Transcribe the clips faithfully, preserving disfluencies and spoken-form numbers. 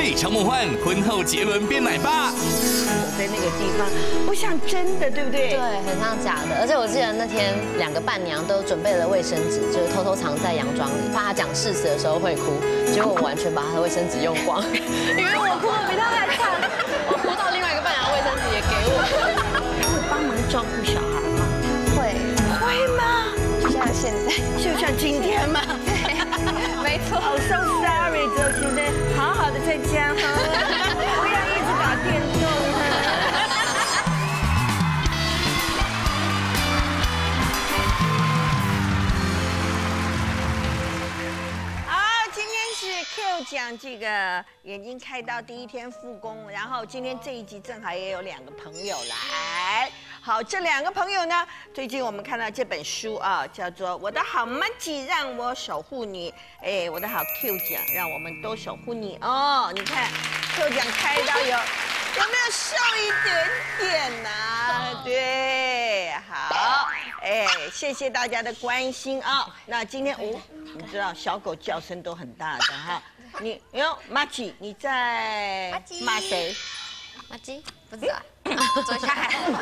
非常梦幻，婚后杰伦变奶爸。 我在那个地方，不像真的，对不对？ 对，很像假的。而且我记得那天两个伴娘都准备了卫生纸，就是偷偷藏在洋装里，怕她讲誓词的时候会哭。结果我完全把她的卫生纸用光，因为我哭得比她还惨，我哭到另外一个伴娘的卫生纸也给我。 会帮忙照顾小孩吗？ 会会吗？ 就像现在， 就像今天吗？ 对，没错。 Oh so sorry，周晴天，好好的在家哈，不要一直打电动哈。好，今天是 Q 讲这个眼睛开刀第一天复工，然后今天这一集正好也有两个朋友来。好，这两个朋友呢，最近我们看到这本书啊，叫做《我的好妈吉让我守护你》，哎，我的好 Q 奖让我们都守护你哦。你看 Q 奖开刀有有没有瘦一点点呐、啊？对，好，哎，谢谢大家的关心啊。那今天哦，你知道小狗叫声都很大的哈。你哟，妈吉，你在骂谁？ 马吉不知道，坐下。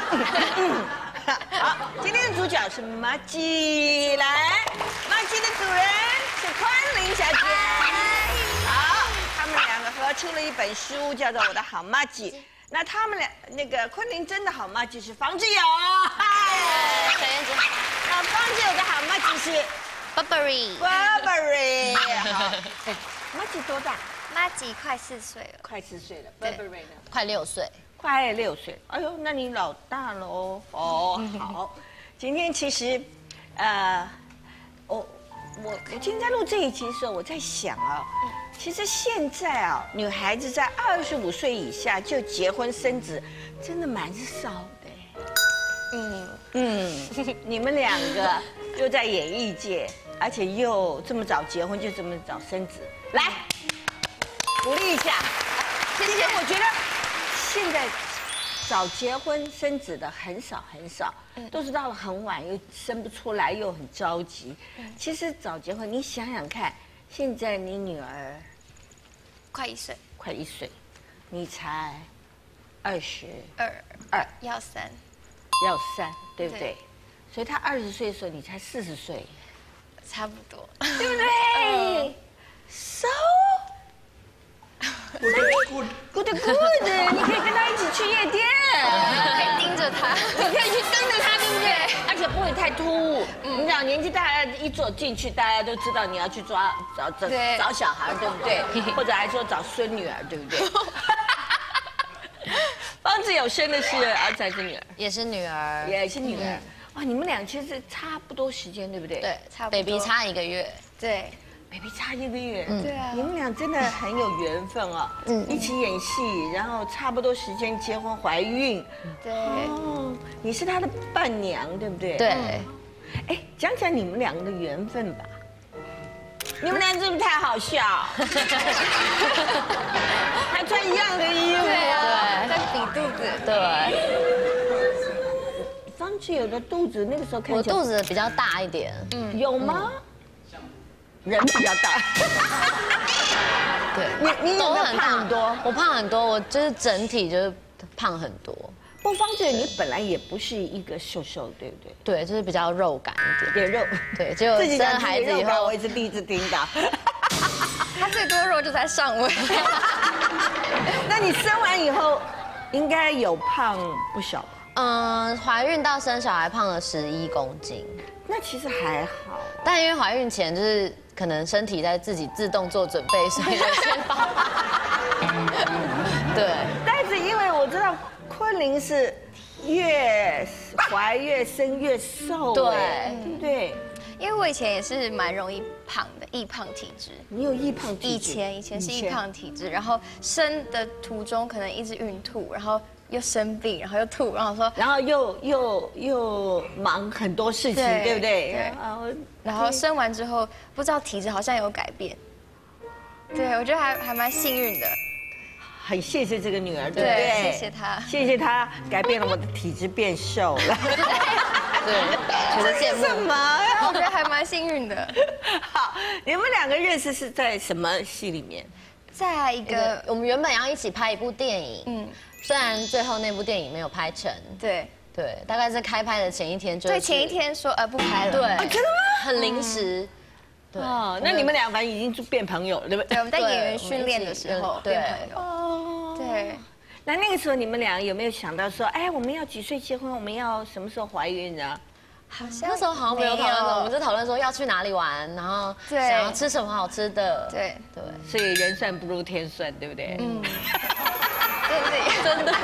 好，今天的主角是马吉，来，马吉的主人是昆凌小姐。好，他们两个合出了一本书，叫做《我的好马吉》。那他们俩那个昆凌真的好马吉是方志友，嗨， 小燕子好。 那方志友的好马吉是 Burberry。 Burberry。好，马吉多大？ 马吉快四岁了。 快四岁了。 对 Burberry 呢？ 快六岁， 快六岁，哎呦，那你老大了哦。哦，好，今天其实，呃，我我我今天在录这一集的时候，我在想啊，其实现在啊，女孩子在二十五岁以下就结婚生子，真的蛮少的。嗯嗯，你们两个又在演艺界，而且又这么早结婚，就这么早生子，来鼓励一下。谢谢，我觉得。现在早结婚生子的很少很少，都是到了很晚又生不出来，又很着急。其实早结婚，你想想看，现在你女儿快一岁， 快一岁，你才二十二二， 要三， 要三，对不对？ 对所以她二十岁的时候，你才四十岁， 差不多， 对不对？So。Good, good, good！ 你可以跟他一起去夜店， 可以盯着他， 你可以去跟着他，对不对？而且不会太突兀。你讲年纪大，一走进去，大家都知道你要去抓找找找小孩，对不对？或者还说找孙女儿，对不对？方志友生的是儿子还是女儿？ 也是女儿， 也是女儿。哇，你们俩其实差不多时间，对不对？ 对， 差不多 baby 差一个月， 对。 baby 差一个月， 对啊， 你们俩真的很有缘分哦，嗯，一起演戏，然后差不多时间结婚怀孕， 对， 哦，你是他的伴娘，对不对？ 对， 哎，讲讲你们两个的缘分吧。你们俩真的太好笑，还穿一样的衣服， 对啊，在比肚子， 对， 方志友的肚子那个时候看我起来肚子比较大一点， 嗯，有吗？人比较大， 对， 你你有没有胖很多？ 我胖很多，我就是整体就是胖很多。 不，方志友你本来也不是一个瘦瘦，对不对？ 对，就是比较肉感一点。 有肉， 对，结果生了孩子以后， 我也是第一次听到。 他最多肉就在上围。 那你生完以后，应该有胖不少吧？ 嗯，怀孕到生小孩胖了十一公斤。 那其实还好， 但因为怀孕前就是可能身体在自己自动做准备，所以就先胖。对， 但是因为我知道昆凌是越怀越生越瘦， 对， 对不对？ 因为我以前也是蛮容易胖的，易胖体质。 你有易胖体质？ 以前以前是易胖体质，然后生的途中可能一直孕吐，然后又生病，然后又吐，然后说， 然后又又又忙很多事情， 对对不对？ 对啊， 然后生完之后不知道体质好像有改变。对，我觉得还还蛮幸运的。 很谢谢这个女儿，对不对， 对？ 谢谢她。 谢谢她改变了我的体质，变瘦了。 对，觉得羡慕。 什么呀？ 我觉得还蛮幸运的。 好，你们两个认识是在什么戏里面？ 再一个， 我们原本要一起拍一部电影，嗯，虽然最后那部电影没有拍成， 对对，大概是开拍的前一天就对前一天说呃不拍了， 对， 真的吗？ 很临时。对， 哦，那你们俩反正已经变朋友了，对不对？ 对，我们在演员训练的时候对变朋友。 哦， 对。 那那个时候你们俩有没有想到说，哎，我们要几岁结婚？我们要什么时候怀孕呢？ 好像那时候好像没有讨论过，我们是讨论说要去哪里玩，然后对想要吃什么好吃的。 对对， 所以人算不如天算，对不对？嗯， 对真的。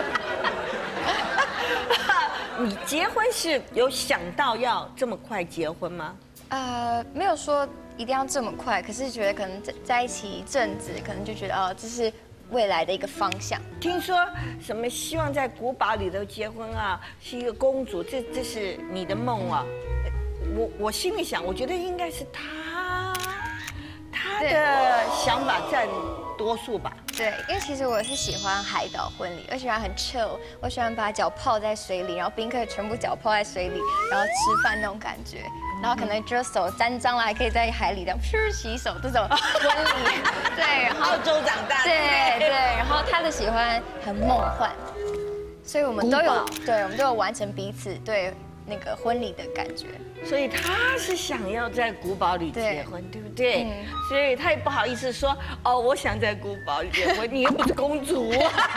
你结婚是有想到要这么快结婚吗？ 呃，没有说一定要这么快，可是觉得可能在在一起一阵子，可能就觉得哦，这是未来的一个方向。 听说什么希望在古堡里头结婚啊，是一个公主，这这是你的梦啊。我我心里想，我觉得应该是他，他的想法占多数吧。 对，因为其实我是喜欢海岛婚礼，而且还很 chill， 我喜欢把脚泡在水里，然后宾客全部脚泡在水里，然后吃饭那种感觉。然后可能就手沾脏了，还可以在海里这样嘘洗手，这种婚礼。对，然后澳洲长大， 对对，然后他的喜欢很梦幻，所以我们都有，对，我们都有完成彼此对那个婚礼的感觉。 所以他是想要在古堡里结婚，对不对？嗯、所以他也不好意思说哦，我想在古堡里结婚，你又不是公主。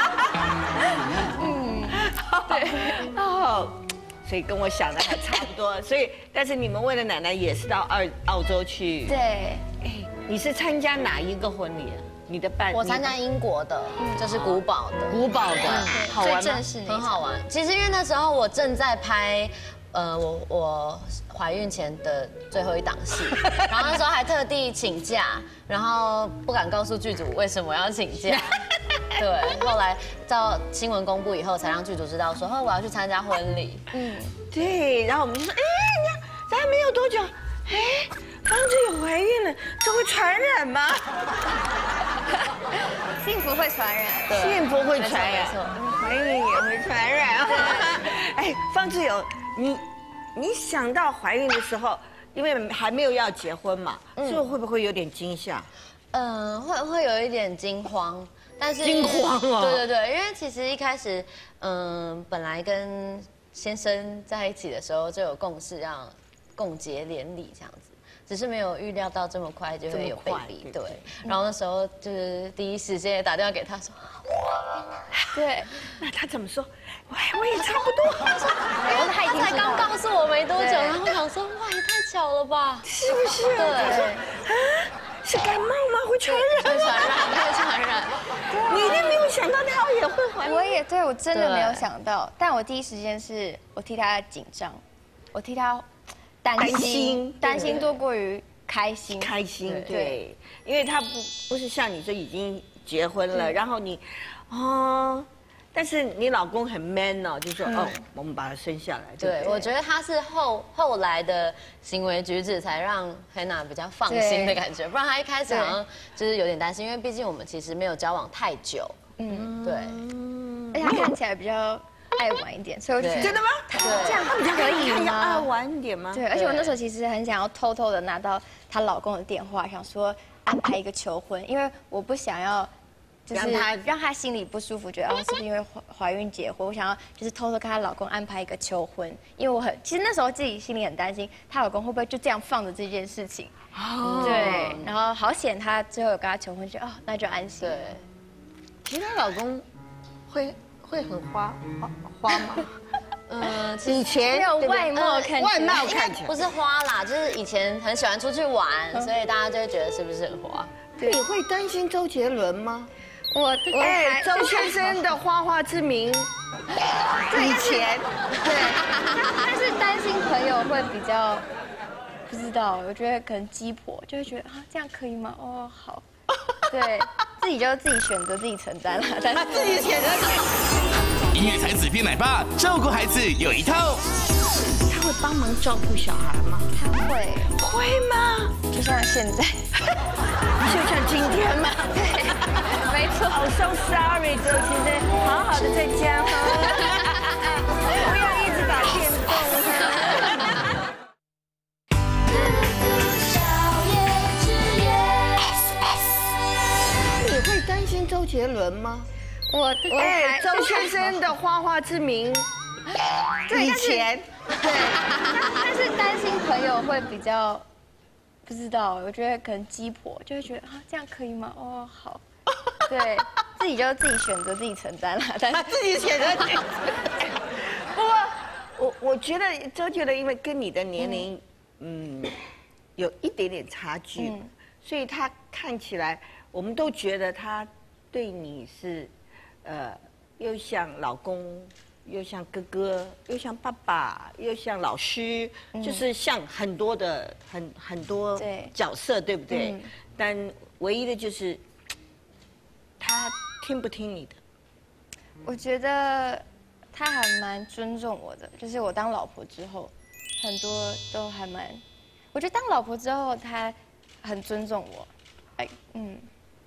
嗯，对，哦。所以跟我想的还差不多，所以但是你们为了奶奶也是到澳澳洲去。 对， 哎，你是参加哪一个婚礼啊？你的伴？ 我参加英国的，就是古堡的。 古堡的，好玩吗？ 最正式， 很好玩。其实因为那时候我正在拍，呃，我我怀孕前的最后一档戏，然后那时候还特地请假，然后不敢告诉剧组为什么要请假。对，后来到新闻公布以后，才让剧组知道说，哦，我要去参加婚礼。 嗯，对，然后我们就说，哎，你看，咱还没有多久，哎，方志有怀孕了，这会传染吗？ 幸福会传染， 幸福会传染， 没错， 怀孕也会传染。哎，方志有，你你想到怀孕的时候，因为还没有要结婚嘛，所以会不会有点惊吓？ 嗯，会会有一点惊慌。但是惊慌啊！ 对对对，因为其实一开始，嗯，本来跟先生在一起的时候就有共识，要共结连理这样子，只是没有预料到这么快就会有 baby。对，然后那时候就是第一时间也打电话给他说， 对，那他怎么说？我我也差不多。 他说，因为他才刚告诉我没多久，然后我想说，哇，也太巧了吧？ 是不是？ 对。 啊，是感冒吗？会传染？ 会传染，会传染。 你一定没有想到他也会怀孕。 我也对，我真的没有想到。但我第一时间是我替他紧张，我替他担心，担心多过于开心。 开心，对，因为他不不是像你说已经结婚了，然后你，哦。但是你老公很 man 哦，就说哦，我们把他生下来。 对，我觉得他是后后来的行为举止才让 Hannah 比较放心的感觉，不然他一开始好像就是有点担心，因为毕竟我们其实没有交往太久。嗯，对。 而且他看起来比较爱玩一点，所以我就觉得真的吗？ 对，这样比较可以吗？ 爱玩一点吗？ 对，而且我那时候其实很想要偷偷的拿到她老公的电话，想说安排一个求婚，因为我不想要。就是让她心里不舒服，觉得哦是不是因为怀怀孕结婚？我想要就是偷偷跟她老公安排一个求婚，因为我很其实那时候自己心里很担心，她老公会不会就这样放着这件事情？哦，对，然后好险她最后有跟她求婚，就哦那就安心。 对， 其实她老公会会很花花花吗？ 嗯， 以前没有外貌看， 外貌看起来不是花啦，就是以前很喜欢出去玩，所以大家就会觉得是不是很花？ 你会担心周杰伦吗？ 我我哎，周先生的花花之名，以前对，但是担心朋友会比较不知道，我觉得可能鸡婆就会觉得啊这样可以吗？哦好，对自己就自己选择自己承担了，但是自己选择。 音乐才子变奶爸，照顾孩子有一套。 他会帮忙照顾小孩吗？ 他会会吗？ 就像现在， 就像今天吗？ 对，没错。 Oh so sorry， 周先生，好好的在家哈，不要一直打电动哈。你会担周杰伦吗？ 我我哎，周先生的花花之名，以前对，但是担心朋友会比较不知道，我觉得可能鸡婆就会觉得啊，这样可以吗？哦，好，对自己就自己选择自己承担了，但是自己选择。不过我我觉得周杰伦因为跟你的年龄，嗯，有一点点差距，所以他看起来我们都觉得他对你是，呃，又像老公。又像哥哥，又像爸爸，又像老师，嗯、就是像很多的很很多角色， 对, 对不对？嗯、但唯一的就是他听不听你的？ 我觉得他还蛮尊重我的，就是我当老婆之后，很多都还蛮，我觉得当老婆之后他很尊重我，哎，嗯，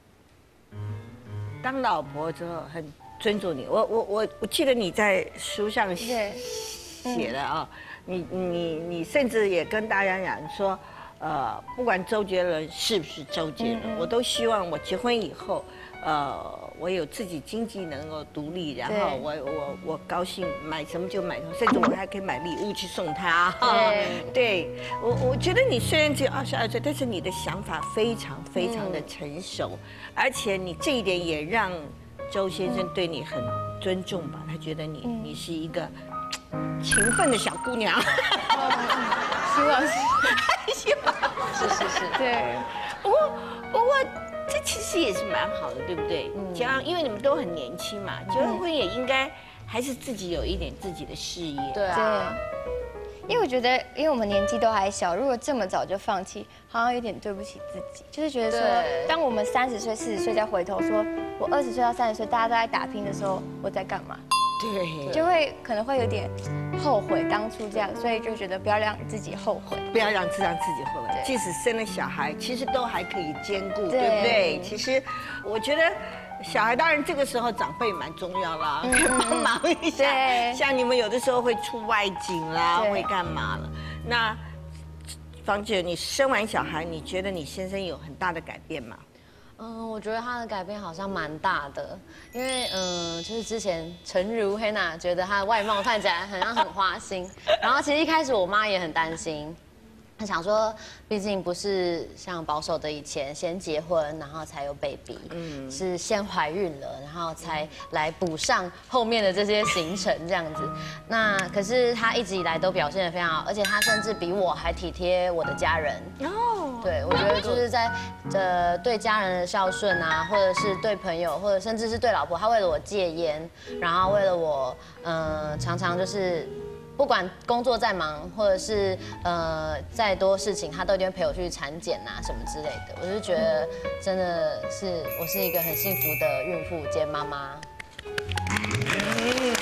当老婆之后很。尊重你，我我我我记得你在书上写写的啊，你你你甚至也跟大家讲说，呃，不管周杰伦是不是周杰伦，我都希望我结婚以后，呃，我有自己经济能够独立，然后我我我高兴买什么就买什么，甚至我还可以买礼物去送他。对，对我我觉得你虽然只有二十二岁，但是你的想法非常非常的成熟，而且你这一点也让。周先生对你很尊重吧？他觉得你你是一个勤奋的小姑娘。 希望是， 希望是是是。 对。 不过不过这其实也是蛮好的，对不对？结婚，因为你们都很年轻嘛，结完婚也应该还是自己有一点自己的事业。 对啊。 因为我觉得，因为我们年纪都还小，如果这么早就放弃，好像有点对不起自己。就是觉得说，当我们三十岁、四十岁再回头说，我二十岁到三十岁，大家都在打拼的时候，我在干嘛？ 对， 就会可能会有点后悔当初这样，所以就觉得不要让自己后悔， 不要让自让自己后悔。即使生了小孩，其实都还可以兼顾，对不对？其实我觉得。小孩当然这个时候长辈蛮重要啦，可以帮忙一下。像你们有的时候会出外景啦，会干嘛了？那芳姐，你生完小孩，你觉得你先生有很大的改变吗？ 嗯，我觉得他的改变好像蛮大的，因为嗯，就是之前诚如黑娜觉得他的外貌看起来好像很花心，然后其实一开始我妈也很担心。他想说，毕竟不是像保守的以前先结婚，然后才有 baby， 嗯，是先怀孕了，然后才来补上后面的这些行程这样子。那可是他一直以来都表现得非常好，而且他甚至比我还体贴我的家人。哦，对，我觉得就是在呃对家人的孝顺啊，或者是对朋友，或者甚至是对老婆，他为了我戒烟，然后为了我，呃，常常就是。不管工作再忙，或者是呃再多事情，他都一定会陪我去产检啊什么之类的。我就觉得真的是我是一个很幸福的孕妇兼妈妈。 嗯，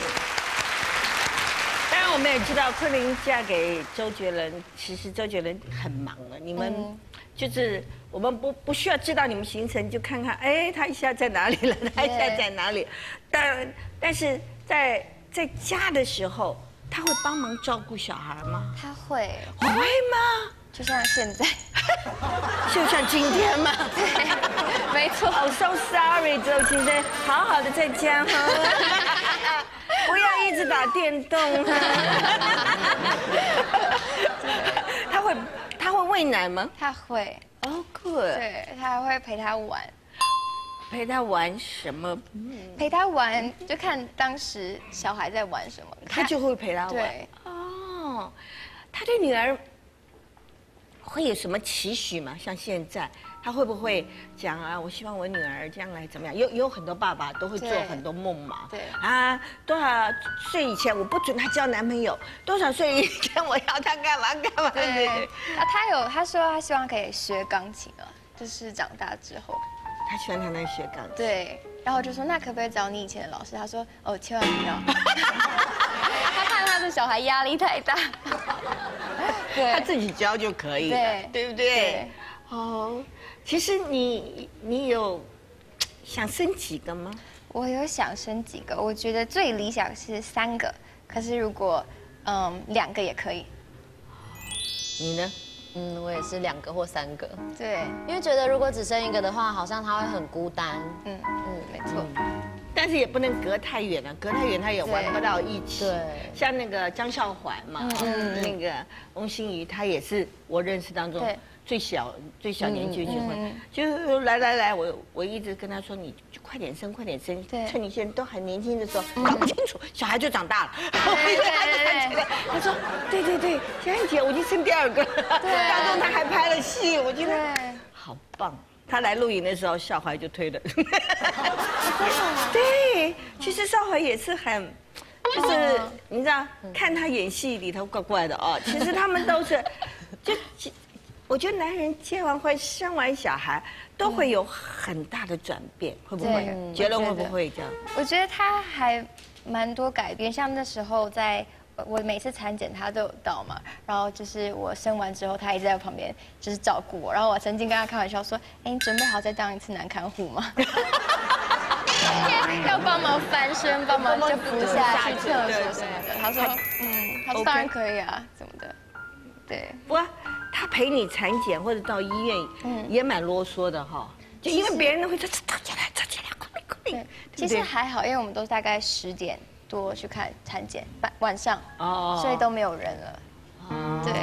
当然我们也知道昆凌嫁给周杰伦，其实周杰伦很忙了。你们就是我们不不需要知道你们行程，就看看哎他一下在哪里了，他一下在哪里。但但是在在家的时候。他会帮忙照顾小孩吗？ 他会。 会吗？ 就像现在， 就像今天吗？ 对，没错。 Oh so sorry， 周先生，好好的在家哈，不要一直打电动哈。他会，他会喂奶吗？ 他会。 Oh good。 对，他还会陪他玩。 陪他玩什么？ 陪他玩，就看当时小孩在玩什么， 他就会陪他玩。 对， 哦，他对女儿会有什么期许吗？像现在，他会不会讲啊？我希望我女儿将来怎么样？有有很多爸爸都会做很多梦嘛。 对啊，多少岁以前我不准他交男朋友？多少岁以前我要他干嘛干嘛？ 对，啊，他有他说他希望可以学钢琴了，就是长大之后。 他喜欢他那学钢琴。 对，然后我就说那可不可以找你以前的老师？他说哦，千万不要。他怕他的小孩压力太大。 对，他自己教就可以了，对，对不对？ 对。 哦，其实你你有想生几个吗？ 我有想生几个，我觉得最理想是三个，可是如果嗯两个也可以。 你呢？ 嗯，我也是两个或三个。 对， 因为觉得如果只生一个的话，好像他会很孤单。 嗯嗯，没错。 但是也不能隔太远了，隔太远他也玩不到一起。 对， 像那个张孝环嘛，嗯，那个翁心怡，她也是我认识当中最小最小年纪就结婚，就来来来，我我一直跟她说，你就快点生，快点生，趁你现在都还年轻的时候，搞不清楚，小孩就长大了。 对对对， 她说，对对对，小燕姐，我已经生第二个了，当中她还拍了戏，我觉得好棒。他来录影的时候，少怀就推了。对，其实少怀也是很，就是你知道，看他演戏里头怪怪的哦。其实他们都是，就我觉得男人结完婚、生完小孩都会有很大的转变，会不会？杰伦会不会这样？ 我觉得他还蛮多改变，像那时候在。我每次产检他都有到嘛，然后就是我生完之后，他一直在旁边就是照顾我。然后我曾经跟他开玩笑说：“哎，你准备好再当一次男看护吗？”要帮忙翻身，帮忙就扶下去厕所什么的。他说：“嗯，他说当然可以啊，怎么的？”对。 不过他陪你产检或者到医院，嗯，也蛮啰嗦的哈。就因为别人都会说：“站起来，站起来，快点，快点。” 其实还好，因为我们都大概十点。多去看产检，晚晚上哦，所以都没有人了。哦，对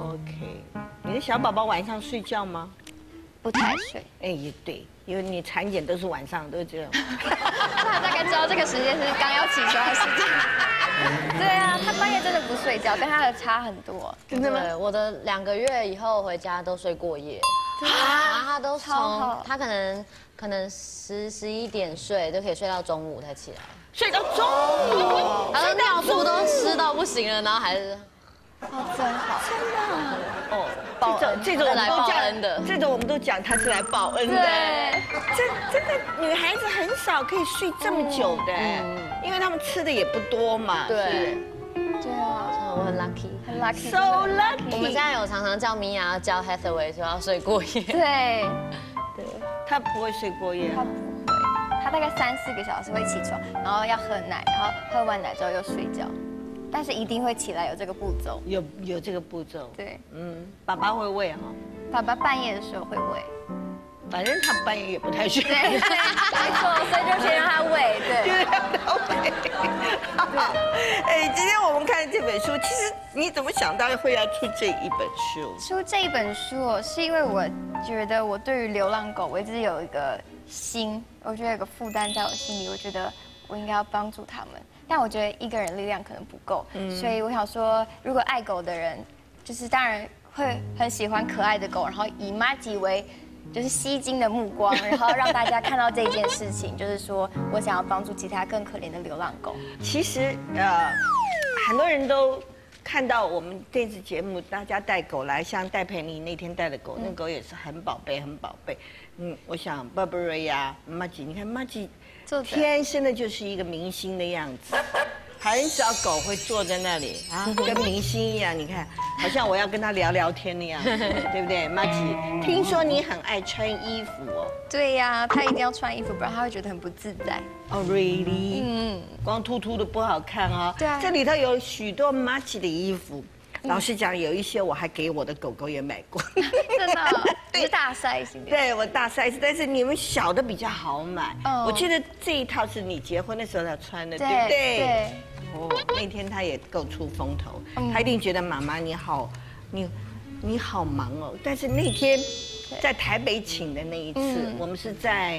，OK。你的小宝宝晚上睡觉吗？ 不太睡。 哎，也对，因为你产检都是晚上，都是这样。 他大概知道这个时间是刚要起床的时间。对啊，他半夜真的不睡觉，跟他的差很多。 真的吗？我的两个月以后回家都睡过夜，然后他都从他可能可能十十一点睡，都可以睡到中午才起来。 睡到中午， 他的尿布都湿到不行了，然后还是， 哦，真好， 真的，哦，报恩，这种来报恩的， 这种我们都讲他是来报恩的， 对， 真真的女孩子很少可以睡这么久的，因为他们吃的也不多嘛， 对， 对啊， 我很 lucky， 很 lucky， so lucky。 我们现在有常常叫米娅教 Hathaway 说要睡过夜， 对， 对，他不会睡过夜。 他大概三四个小时会起床，然后要喝奶，然后喝完奶之后又睡觉，但是一定会起来，有这个步骤。 有有这个步骤。 对， 嗯，爸爸会喂哈。爸爸半夜的时候会喂， 反正他半夜也不太睡。 对，没错，所以就先让他喂，对。 就让他喂。好，哎，今天我们看这本书，其实你怎么想到会要出这一本书？ 出这一本书是因为我觉得我对于流浪狗，我一直有一个。心，我觉得有个负担在我心里，我觉得我应该要帮助他们，但我觉得一个人力量可能不够，嗯、所以我想说，如果爱狗的人，就是当然会很喜欢可爱的狗，然后以妈吉为就是吸睛的目光，然后让大家看到这件事情，就是说我想要帮助其他更可怜的流浪狗。 其实呃，很多人都看到我们电视节目，大家带狗来，像戴佩妮那天带的狗，那狗也是很宝贝，很宝贝。嗯，我想 Burberry 呀，马吉，你看马吉，天生的就是一个明星的样子，很少狗会坐在那里啊，跟明星一样。你看，好像我要跟他聊聊天那样子，对不对？马吉，听说你很爱穿衣服哦。 对呀，他一定要穿衣服，不然他会觉得很不自在。 哦 ，really？ 嗯，光秃秃的不好看哦。 对啊。 这里头有许多马吉的衣服。老实讲，有一些我还给我的狗狗也买过。 真的？你是大 size 的？ 对，我大 size， 但是你们小的比较好买。我记得这一套是你结婚的时候要穿的，对不对？对。哦，那天他也够出风头，他一定觉得妈妈你好，你你好忙哦。但是那天在台北请的那一次，我们是在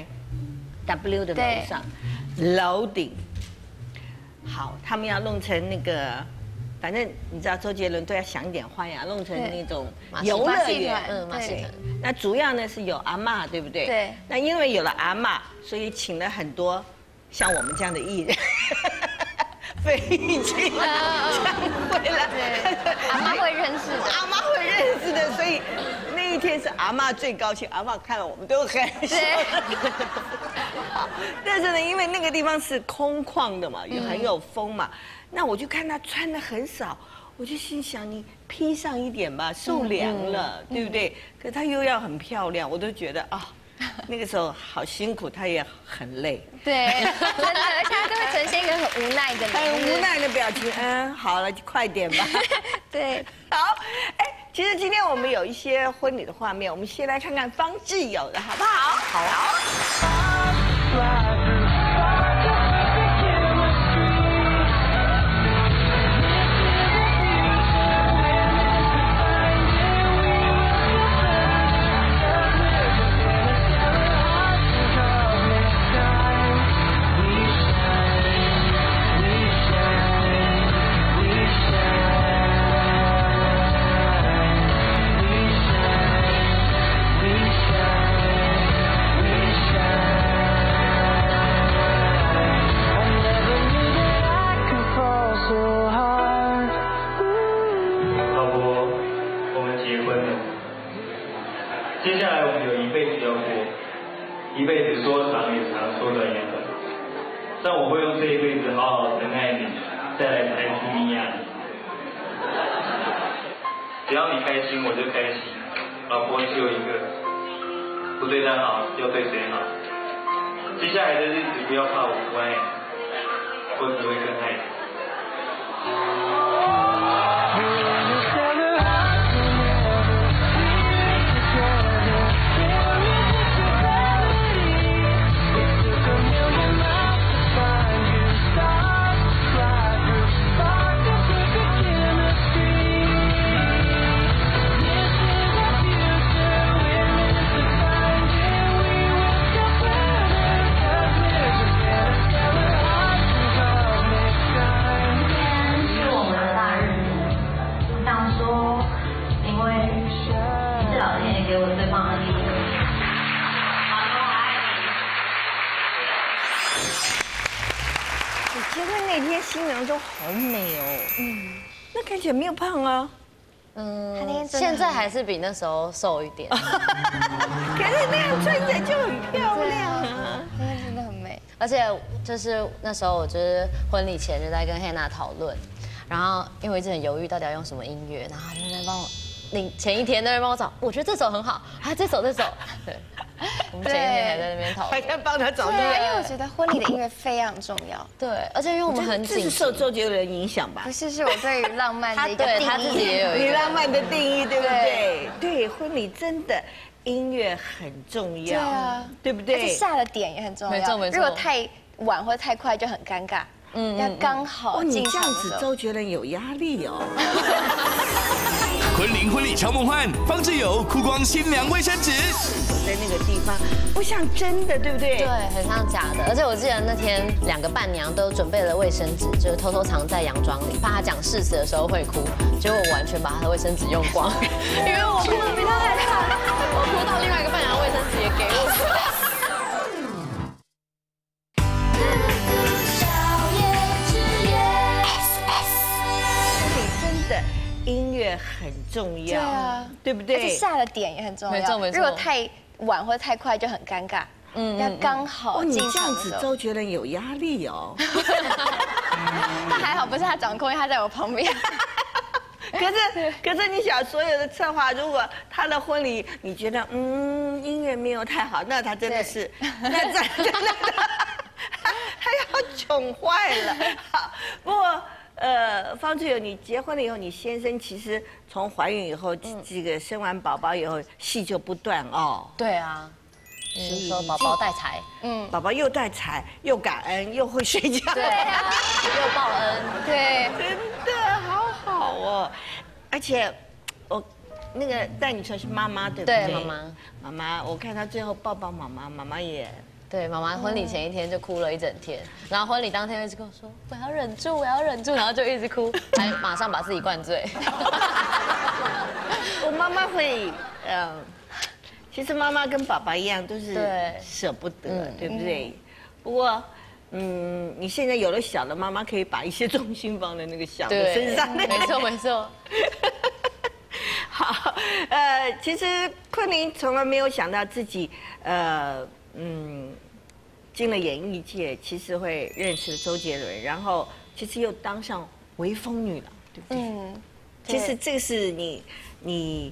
W 的楼上，楼顶。好，他们要弄成那个。反正你知道周杰伦都要想点花样，弄成那种游乐园， 嗯，马戏团。 那主要呢是有阿嬷，对不对？ 对。 那因为有了阿嬷，所以请了很多像我们这样的艺人，费玉清唱会了， 阿嬷会认识的， 阿嬷会认识的，所以那一天是阿嬷最高兴，阿嬷看了我们都很爽。但是呢，因为那个地方是空旷的嘛，也很有风嘛。那我就看他穿的很少，我就心想你披上一点吧，受凉了，对不对？可他又要很漂亮，我都觉得啊，那个时候好辛苦，他也很累。 对，真的，而且他就会呈现一个很无奈的、 很无奈的表情。嗯，好了，就快点吧。 对， 好，哎， 其实今天我们有一些婚礼的画面，我们先来看看方志友的好不好？好。好接下来我们有一辈子要过，一辈子说长也长，说短也短。但我会用这一辈子好好疼爱你，再来抬起你呀。只要你开心，我就开心。老婆只有一个，不对她好，要对谁好？接下来的日子不要怕我不爱你，我只会更爱你。 结婚那天新娘都好美哦，嗯，那看起来没有胖啊， 嗯，现在还是比那时候瘦一点， 可是那样穿起来就很漂亮啊， 那天真的很美。 而且就是那时候我就是婚礼前就在跟黑娜讨论，然后因为我一直很犹豫到底要用什么音乐，然后就在帮我，你前一天在那边帮我找，我觉得这首很好，啊这首这首，对。我们前一天还在那边讨论， 还在帮他找对啊，因为我觉得婚礼的音乐非常重要。 对，而且因为我们很紧， 这是受周杰伦影响吧？ 不是，是我对于浪漫的一个定义。 对他自己也有一个你浪漫的定义，对不对？对，婚礼真的音乐很重要， 对啊， 对不对？ 而且下的点也很重要， 没错没错如果太晚或太快就很尴尬。嗯，要刚好哦，你进这样子， 场的时候。 周杰伦有压力哦。 婚龄婚礼超梦幻，方志友哭光新娘卫生纸， 在那个地方不像真的，对不对？ 对，很像假的。而且我记得那天两个伴娘都准备了卫生纸，就是偷偷藏在洋装里，怕她讲誓词的时候会哭。结果我完全把她的卫生纸用光，因为我哭得比她还惨，我哭到另外一个伴娘的卫生纸也给我。 音乐很重要， 对啊， 对不对？ 而且下的点也很重要， 没错没错如果太晚或太快就很尴尬，嗯，要刚好哦，你进这样子， 场的时候。 周杰伦有压力哦。 但还好不是他掌控，因为他在我旁边。 可是，可是你想，所有的策划，如果他的婚礼你觉得嗯音乐没有太好，那他真的是，那真的他要宠坏了。好，不过。呃，方志友，你结婚了以后，你先生其实从怀孕以后，这个生完宝宝以后，戏就不断哦。 对啊，你说宝宝带财， 嗯，宝宝又带财，又感恩，又会睡觉， 对啊，又报恩， 对， 真的好好哦。而且我那个带你出来是妈妈，对不对？ 对，妈妈， 妈妈，我看他最后抱抱妈妈，妈妈也。 对，妈妈婚礼前一天就哭了一整天，然后婚礼当天一直跟我说我要忍住，我要忍住，然后就一直哭，还马上把自己灌醉。 我妈妈会，呃，其实妈妈跟爸爸一样，都是对舍不得，对不对？不过，嗯，你现在有了小的，妈妈可以把一些重心放在那个小的身上。 没错没错。 好，呃，其实昆凌从来没有想到自己，呃。嗯，进了演艺界，其实会认识了周杰伦，然后其实又当上微风女郎，对不对？嗯，其实这个是你你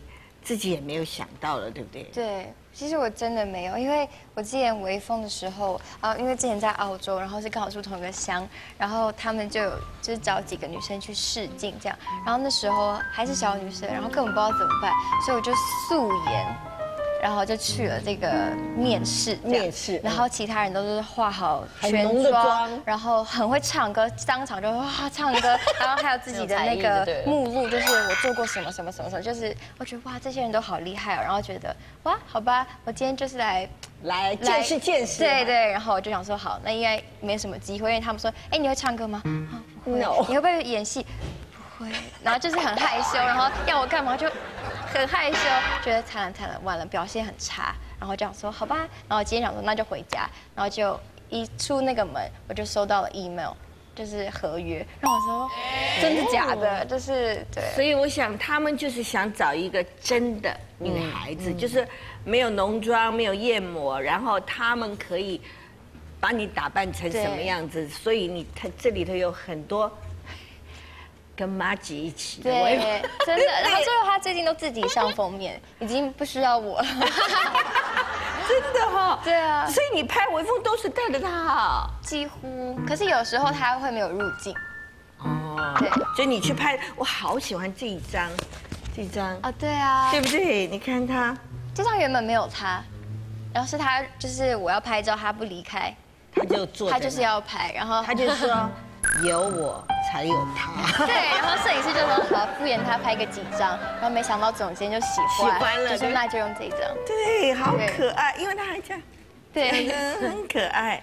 自己也没有想到了，对不对？ 对，其实我真的没有，因为我之前微风的时候啊，因为之前在澳洲，然后是刚好住同一个乡，然后他们就有就是找几个女生去试镜这样，然后那时候还是小女生，然后根本不知道怎么办，所以我就素颜。然后就去了这个面试， 面试， 然后其他人都是化好全浓的妆， 然后很会唱歌，当场就哇唱歌，然后还有自己的那个目录，就是我做过什么什么什么什么，就是我觉得哇这些人都好厉害哦，然后觉得哇好吧，我今天就是来来见识见识， 对对，然后我就想说好，那应该没什么机会，因为他们说哎你会唱歌吗？啊不会，你会不会演戏？不会，然后就是很害羞，然后要我干嘛就。很害羞，觉得惨了惨了，完了表现很差，然后就想说好吧，然后今天想说那就回家，然后就一出那个门，我就收到了 email， 就是合约，让我说真的假的，就是对。 所以我想他们就是想找一个真的女孩子，就是没有浓妆，没有艳抹，然后他们可以把你打扮成什么样子，所以你看这里头有很多。跟妈吉一起， 对，真的。然后最后他最近都自己上封面，已经不需要我了。 真的哈， 对啊。 所以你拍微风都是带着他， 几乎。可是有时候他会没有入镜。 哦。对。所以你去拍，我好喜欢这一张，这一张。 啊，对啊。 对不对？你看他， 这张原本没有他，然后是他，就是我要拍照，他不离开， 他就坐， 他就是要拍，然后他就说。有我才有他。 对，然后摄影师就说好敷衍他拍个几张，然后没想到总监就喜欢， 喜欢了， 就说那就用这张。 对，好可爱，因为他还这样， 对， 很可爱。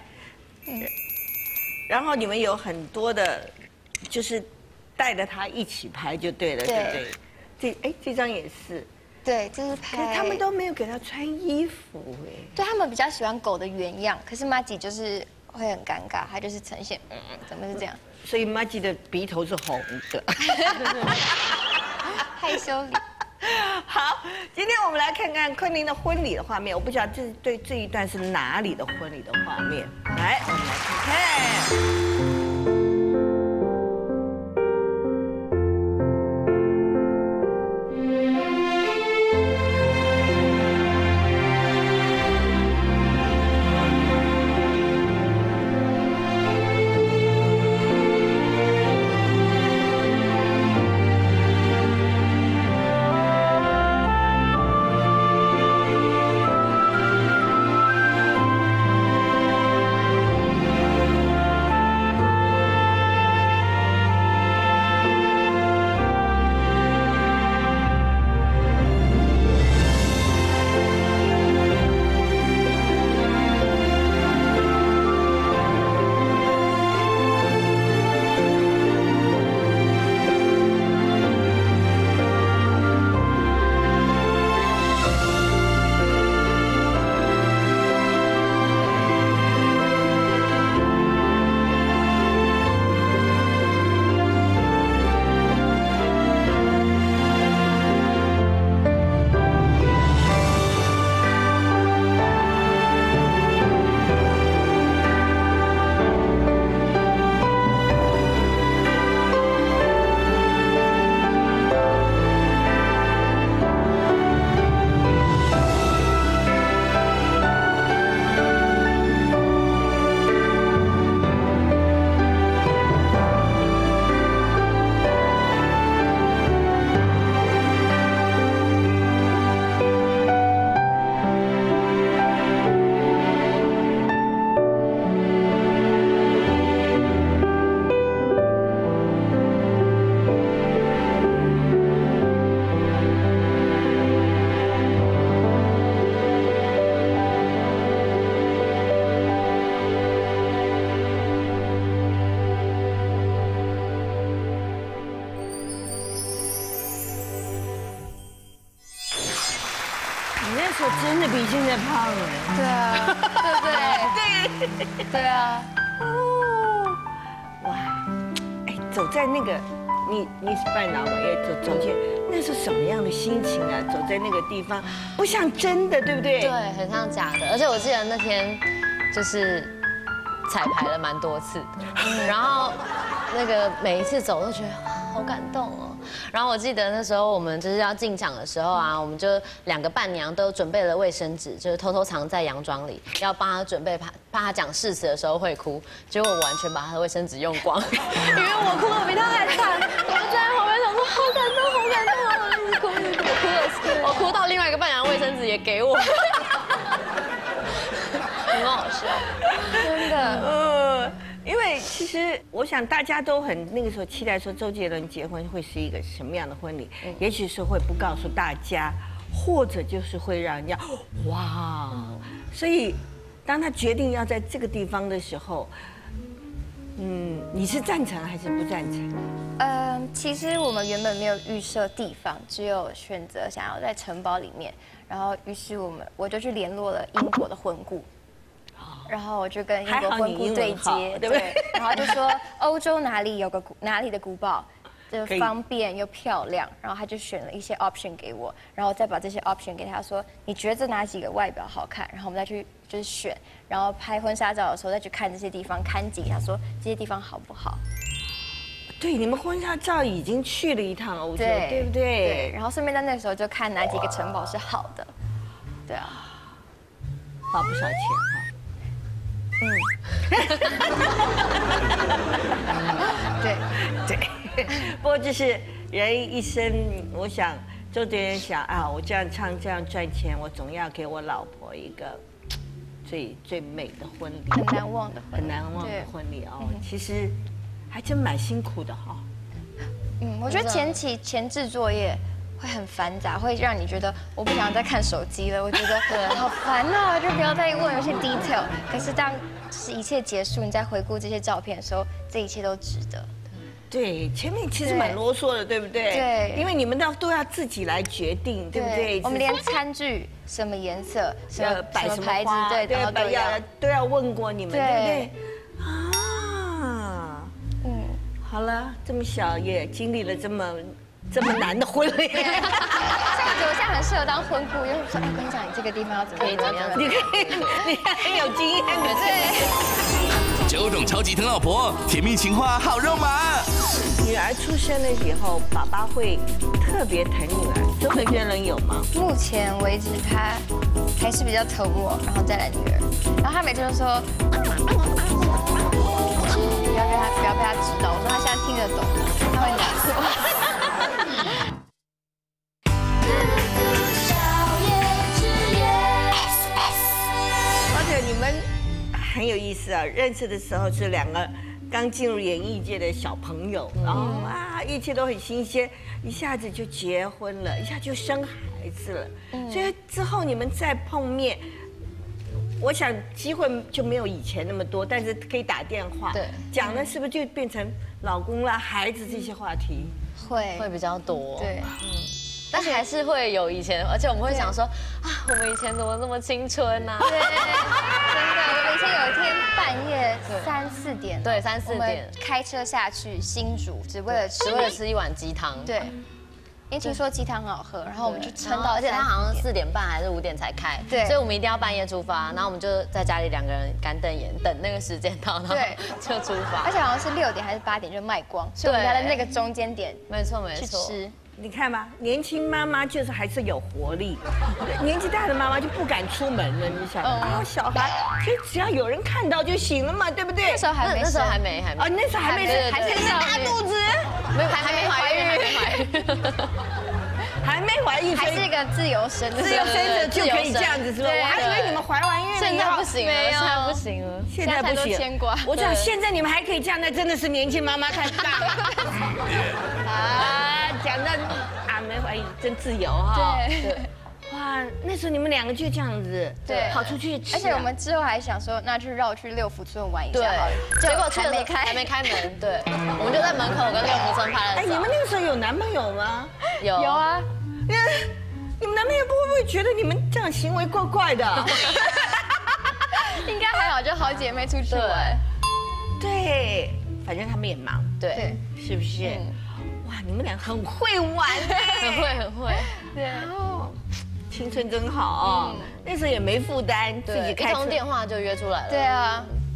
然后你们有很多的，就是带着他一起拍就对了，对不对？这哎，这张也是。 对，就是拍。 可是他们都没有给他穿衣服哎。 对他们比较喜欢狗的原样，可是玛吉就是。会很尴尬，他就是呈现，嗯，怎么是这样？ 所以玛吉的鼻头是红的， 害羞。 好，今天我们来看看昆凌的婚礼的画面。我不知道这对这一段是哪里的婚礼的画面。来，我们来看看。真的比现在胖了。 对啊，对不对？对，对啊。 哦，哇，哎，走在那个，你你是半脑也走走进，那是什么样的心情啊？走在那个地方，不像真的，对不对？ 对，很像假的。而且我记得那天就是彩排了蛮多次的，然后那个每一次走都觉得。 好感动哦。然后我记得那时候我们就是要进场的时候啊，我们就两个伴娘都准备了卫生纸，就是偷偷藏在洋装里，要帮她准备，怕怕她讲誓词的时候会哭。结果我完全把她的卫生纸用光，因为我哭得比她还惨。我就站在旁边想说，好感动，好感动啊！我一直哭，一直哭，我哭了，我哭到另外一个伴娘卫生纸也给我。很好笑，真的。 呃，因为其实我想大家都很那个时候期待说周杰伦结婚会是一个什么样的婚礼，嗯、也许是会不告诉大家，或者就是会让人家哇。所以当他决定要在这个地方的时候，嗯，你是赞成还是不赞成？ 嗯，其实我们原本没有预设地方，只有选择想要在城堡里面。然后，于是我们我就去联络了英国的婚顾。然后我就跟英国婚顾对接，对不对？然后就说欧洲哪里有个古哪里的古堡，就方便又漂亮。然后他就选了一些 option 给我，然后再把这些 option 给他说，你觉得这哪几个外表好看？然后我们再去就是选，然后拍婚纱照的时候再去看这些地方，看景，他说这些地方好不好？ 对，你们婚纱照已经去了一趟欧洲，对, 对不对？ 对。然后顺便在那个时候就看哪几个城堡是好的，对啊， 花不少钱哈。嗯，对对，不过就是人一生，我想周杰伦想啊，我这样唱这样赚钱，我总要给我老婆一个最最美的婚礼， 很难忘的婚礼， 很难忘的婚礼哦。其实还真蛮辛苦的哈。 嗯，我觉得前期前置作业会很繁杂，会让你觉得我不想再看手机了，我觉得好烦哦，就不要再问有些 detail。可是当是一切结束，你再回顾这些照片的时候，这一切都值得。 对，前面其实蛮啰嗦的，对不对？ 对， 因为你们都都要自己来决定，对不对？ 我们连餐具什么颜色、什么摆什么牌子，对， 都要都要都要问过你们，对不对？啊，嗯，好了，这么小也经历了这么。这么难的婚礼，像我觉得我现在很适合当婚顾，就是说，哎，跟你讲，你这个地方要怎么怎么样， 你可以，你很有经验， 对。九种超级疼老婆，甜蜜情话好肉麻。 女儿出生了以后，爸爸会特别疼女儿，周杰伦有吗？ 目前为止，他还是比较疼我，然后再来女儿，然后他每次都说，不要被他不要被他知道，我说他现在听得懂，他会难过。 你们很有意思啊！认识的时候是两个刚进入演艺界的小朋友，然后啊，一切都很新鲜，一下子就结婚了，一下就生孩子了。所以之后你们再碰面，我想机会就没有以前那么多，但是可以打电话，对，讲的是不是就变成老公啦、孩子这些话题？ 会会比较多， 对， 嗯。但是还是会有以前，而且我们会想说啊，我们以前怎么那么青春呐？ 对，真的，我们以前有一天半夜三四点， 对，三四点开车下去新竹，只为了吃， 只为了吃一碗鸡汤。 对，因为听说鸡汤很好喝，然后我们就撑到， 而且它好像四点半还是五点才开，对，所以我们一定要半夜出发，然后我们就在家里两个人干瞪眼，等那个时间到，然后就出发。 而且好像是六点还是八点就卖光，所以我们在那个中间点， 没错没错。 你看吧，年轻妈妈就是还是有活力，年纪大的妈妈就不敢出门了。你想啊，小孩其实只要有人看到就行了嘛，对不对？ 那时候还没， 那时候还没，还没。 哦，那时候还没生，还是大肚子， 没有，还没怀孕，还没怀孕， 还没怀孕， 还是一个自由身， 自由身者就可以这样子，是吧？我还以为你们怀完孕， 现在不行了，现在不行了， 现在不行。我讲现在你们还可以这样，那真的是年轻妈妈太大了。啊。讲到啊，没怀孕真自由哈。对。哇，那时候你们两个就这样子，对，跑出去吃。 而且我们之后还想说，那去绕去六福村玩一下好了。 结果还没开，还没开门。对，我们就在门口跟六福村拍了照。 哎，你们那个时候有男朋友吗？ 有。 有啊。 你们男朋友不会不会觉得你们这样行为怪怪的？ 应该还好，就好姐妹出去玩。 对，反正他们也忙， 对， 是不是？哇，你们俩很会玩哎， 很会很会， 对哦，青春真好哦。那时候也没负担，自己开一通电话就约出来了。 对啊，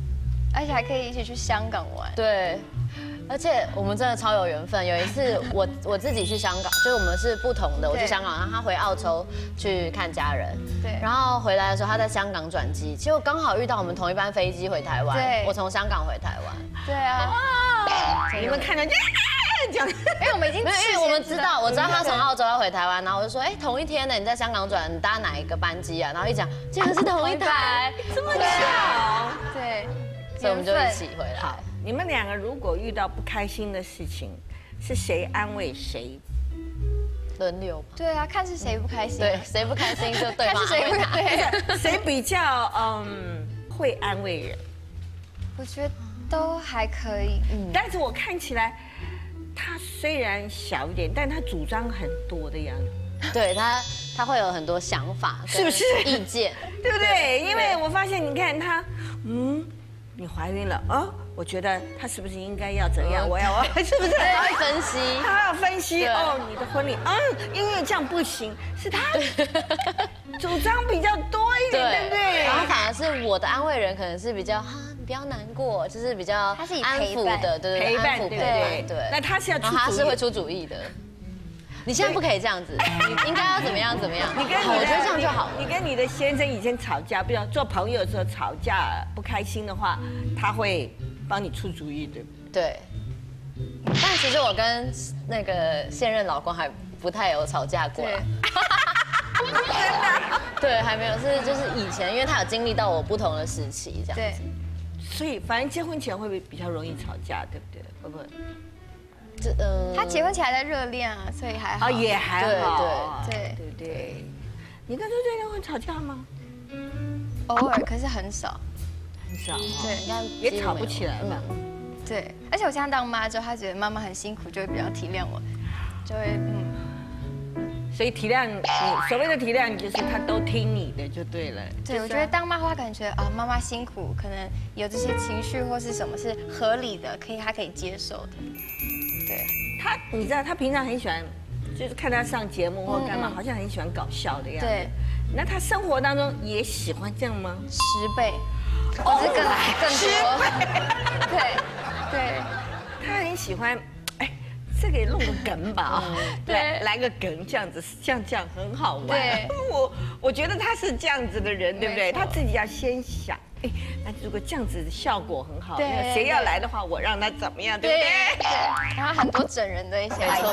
而且还可以一起去香港玩。 对。而且我们真的超有缘分。有一次我我自己去香港，就是我们是不同的，我去香港，然后他回澳洲去看家人。对。然后回来的时候他在香港转机，结果刚好遇到我们同一班飞机回台湾。对。我从香港回台湾。 对啊。 你们看到这样， 因为我们已经没有，因为我们知道，我知道他从澳洲要回台湾，然后我就说，哎，同一天呢，你在香港转，你搭哪一个班机啊？然后一讲，竟然是同一台， 这么巧。 对。 所以我们就一起回来。 好，你们两个如果遇到不开心的事情，是谁安慰谁？ 轮流吧。 对啊，看是谁不开心。 对，谁不开心就对方安慰他。 对，谁比较嗯会安慰人？ 我觉得都还可以。 嗯，但是我看起来，他虽然小一点，但他主张很多的样子。 对他，他会有很多想法， 是不是？ 意见， 对不对？因为我发现，你看他，嗯。你怀孕了哦，我觉得他是不是应该要怎样？我要我是不是？ 他会分析， 他要分析哦，你的婚礼，嗯，因为这样不行，是他主张比较多一点，对不对？ 然后反而是我的安慰人，可能是比较哈，你不要难过，就是比较他是安抚的，对对， 陪伴，对对对。那他是要出主意， 他是会出主意的。你现在不可以这样子，你应该要怎么样怎么样？ 你跟我觉得这样就好。 你跟你的先生以前吵架，比如做朋友的时候吵架不开心的话，他会帮你出主意，对不对？ 对。但其实我跟那个现任老公还不太有吵架过。真的？对，还没有，是就是以前，因为他有经历到我不同的时期，这样子。 所以反正结婚前会不会比较容易吵架，对不对？会不会？ 这嗯，他结婚前还在热恋啊，所以还好。 啊，也还好。对对对对。你跟周杰伦会吵架吗？ 偶尔，可是很少。 很少。 对， 应该也吵不起来吧？ 对，而且我现在当妈之后，他觉得妈妈很辛苦，就会比较体谅我，就会嗯。 所以体谅你，所谓的体谅，就是他都听你的就对了。 对，我觉得当妈的话，感觉啊，妈妈辛苦，可能有这些情绪或是什么是合理的，可以他可以接受的。对他，你知道他平常很喜欢，就是看他上节目或干嘛，好像很喜欢搞笑的样子。对，那他生活当中也喜欢这样吗？ 十倍，或是更更多。对对， 他很喜欢。这个也弄个梗吧啊，来来个梗，这样子，这样这样很好玩。对，我我觉得他是这样子的人，对不对？他自己要先想，哎，那如果这样子效果很好，那谁要来的话，我让他怎么样，对不对？ 对，然后很多整人的一些 idea。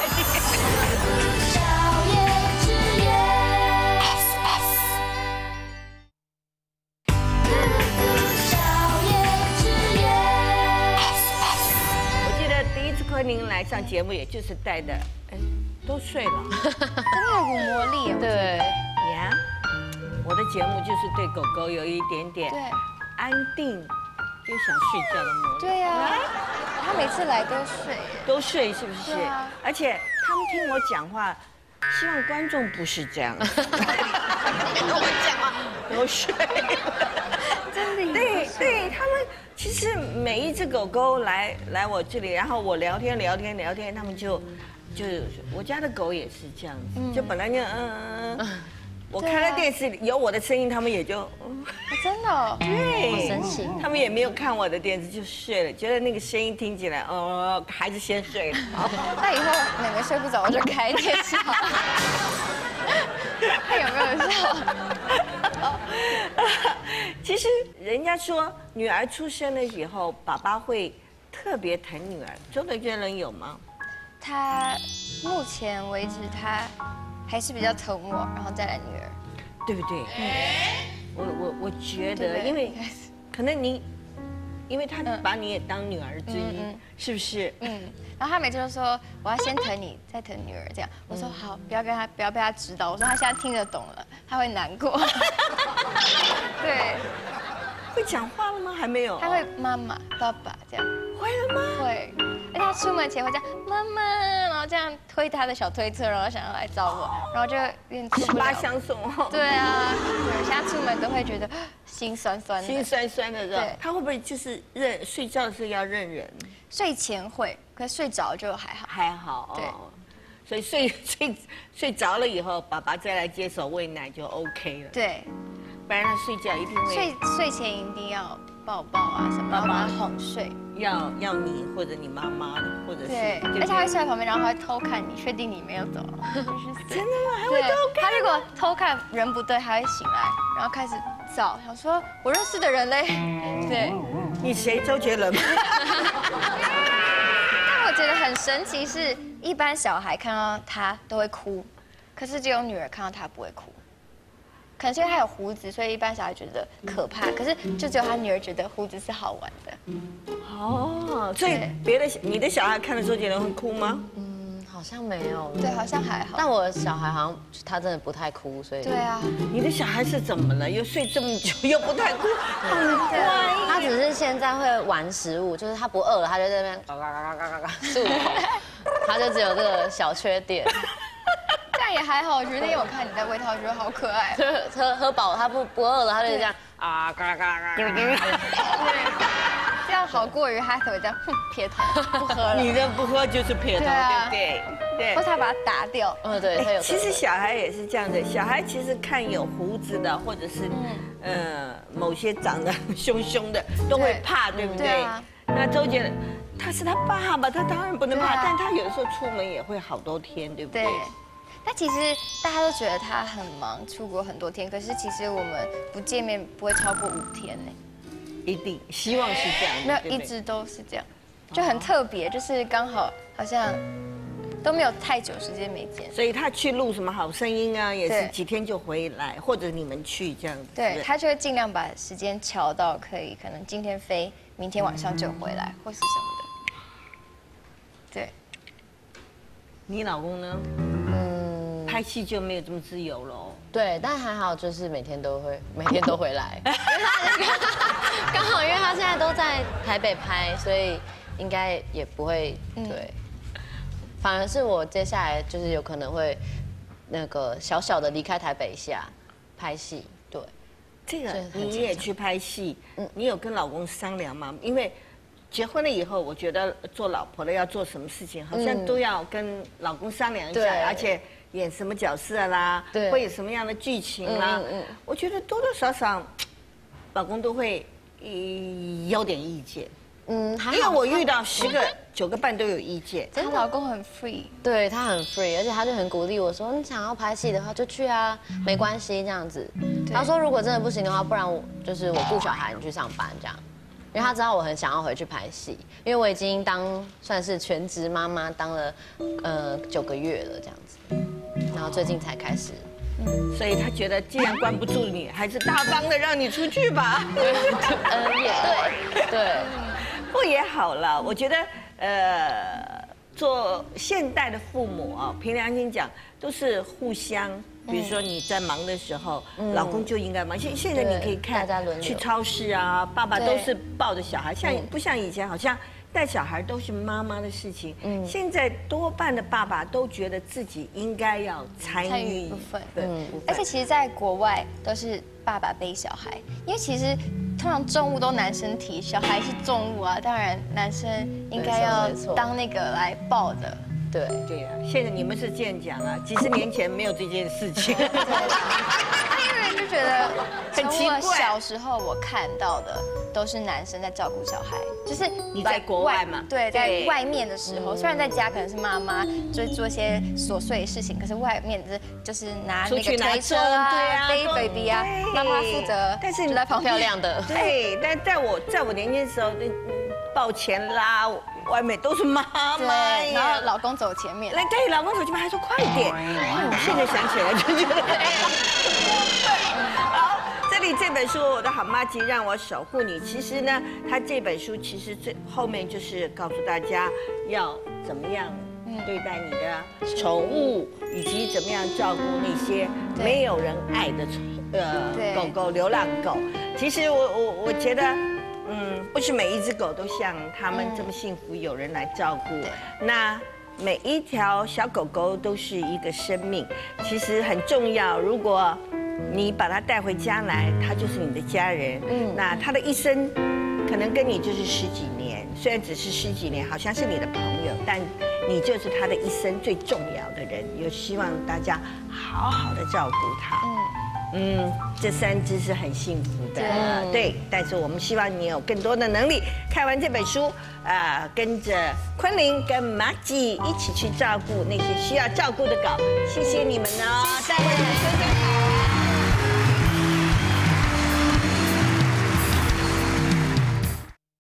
昆凌来上节目，也就是带的，哎，都睡了， 真的有股魔力。 对呀，我的节目就是对狗狗有一点点安定又想睡觉的魔力。 对呀，他每次来都睡， 都睡是不是？而且他们听我讲话，希望观众不是这样。我讲话都睡， 真的。 对对，他们。其实每一只狗狗来来我这里，然后我聊天聊天聊天，他们就就我家的狗也是这样子，就本来就嗯嗯，我开了电视有我的声音，他们也就真的对， 好神奇， 他们也没有看我的电视就睡了，觉得那个声音听起来哦，孩子先睡了。 那以后妹妹睡不着我就开电视好了，看有没有效。 其实人家说女儿出生了以后，爸爸会特别疼女儿。周杰伦有吗？ 他目前为止他还是比较疼我，然后再来女儿， 对不对？嗯。我我我觉得，因为可能你，因为他把你也当女儿之一，是不是？嗯。 然后他每次都说我要先疼你，再疼女儿，这样。我说好，不要跟他，不要被他指导。我说他现在听得懂了，他会难过。对。 会讲话了吗？还没有。 他会妈妈、爸爸这样。 会了吗？ 会。而且他出门前会这样妈妈，然后这样推他的小推车，然后想要来找我，然后就有点出不了。 八相送哦。 对啊，对，现在出门都会觉得心酸酸的。 心酸酸的，对。他会不会就是认睡觉的时候要认人？ 睡前会，可是睡着就还好。 还好。对。所以睡睡睡着了以后，爸爸再来接手喂奶就 OK 了。 对。 不然他睡觉一定会。 睡睡前一定要。 抱抱啊什么，然后把他哄睡。 要要你或者你妈妈，或者是对，而且他会睡在旁边，然后他会偷看你，确定你没有走。 真的吗？还会对偷看？ 他如果偷看人不对，他会醒来，然后开始找，想说我认识的人嘞。对， 你谁？周杰伦吗？ 但我觉得很神奇是，一般小孩看到他都会哭，可是只有女儿看到他不会哭。可能是因为他有胡子，所以一般小孩觉得可怕，可是就只有他女儿觉得胡子是好玩的。 哦，所以别的你的小孩看了周杰伦会哭吗？ 嗯，好像没有。 对，好像还好。 但我小孩好像他真的不太哭，所以对啊， 你的小孩是怎么了？又睡这么久，又不太哭，很乖。 他只是现在会玩食物，就是他不饿了，他就在那边嘎嘎嘎嘎嘎嘎漱口，他就只有这个小缺点。 但也还好，我觉得因为我看你在喂他，我觉得好可爱。 喝喝饱，他不不饿了，他就这样啊嘎嘎嘎嘎。 这样好过于他可能这样哼撇头不喝了。 你的不喝就是撇头， 对啊对不对？ 或是他把它打掉。 嗯，对，他有。 其实小孩也是这样的，小孩其实看有胡子的，或者是呃某些长得凶凶的，都会怕，对不对？ 对啊。 那周杰伦，他是他爸爸，他当然不能怕， 对啊但他有的时候出门也会好多天，对不对？ 对。但其实大家都觉得他很忙，出国很多天，可是其实我们不见面不会超过五天呢。 一定，希望是这样。 没有，一直都是这样，就很特别，就是刚好好像都没有太久时间没见。 所以他去录什么好声音啊，也是对几天就回来，或者你们去这样子。 对，他就会尽量把时间调到可以，可能今天飞，明天晚上就回来，或是什么的。对。 你老公呢？ 嗯， 拍戏就没有这么自由喽。 对，但还好，就是每天都会，每天都回来。因为他刚好，因为他现在都在台北拍，所以应该也不会对。反而是我接下来就是有可能会那个小小的离开台北一下拍戏。对， 这个你也去拍戏，你有跟老公商量吗？因为结婚了以后，我觉得做老婆的要做什么事情，好像都要跟老公商量一下，而且演什么角色啦，会有什么样的剧情啦，我觉得多多少少，老公都会有点意见。嗯，因为我遇到十个九个半都有意见。 她老公很 free， 对他很 free， 而且他就很鼓励我说，你想要拍戏的话就去啊，没关系这样子。他说如果真的不行的话，不然我就是我顾小孩，你去上班这样。因为他知道我很想要回去拍戏，因为我已经当算是全职妈妈当了呃九个月了这样子，然后最近才开始。 嗯，所以他觉得既然关不住你，还是大方的让你出去吧。 嗯，也对，对， 不也好了？我觉得呃，做现代的父母啊，凭良心讲，都是互相。比如说你在忙的时候，老公就应该忙。现现在你可以看，去超市啊，爸爸都是抱着小孩，像不像以前好像带小孩都是妈妈的事情。嗯，现在多半的爸爸都觉得自己应该要参与一部分。嗯，而且其实，在国外都是爸爸背小孩，因为其实通常重物都男生提，小孩是重物啊，当然男生应该要当那个来抱的。 对对啊，现在你们是这样讲啊，几十年前没有这件事情。 对，因为就觉得很奇怪， 小时候我看到的都是男生在照顾小孩，就是你在国外嘛， 对，在外面的时候，虽然在家可能是妈妈就做一些琐碎的事情，可是外面的就是拿那个推车啊、背 baby 啊，妈妈负责， 但是就在旁边漂亮的。 对，但在我在我年轻的时候，抱钱啦。外面都是妈妈， 然后老公走前面， 来对，老公走前面还说快点。现在想起来就觉得，好，这里这本书《我的好妈吉让我守护你》，其实呢，它这本书其实最后面就是告诉大家要怎么样对待你的宠物，以及怎么样照顾那些没有人爱的呃狗狗、流浪狗。其实我我我觉得。嗯，不是每一只狗都像他们这么幸福，有人来照顾。那每一条小狗狗都是一个生命，其实很重要。如果你把它带回家来，它就是你的家人。嗯，那它的一生可能跟你就是十几年，虽然只是十几年，好像是你的朋友，但你就是它的一生最重要的人。也希望大家好好的照顾它。嗯。 嗯，这三只是很幸福的，对。但是我们希望你有更多的能力，看完这本书，啊，跟着昆凌跟马吉一起去照顾那些需要照顾的狗。谢谢你们哦，带我们分享。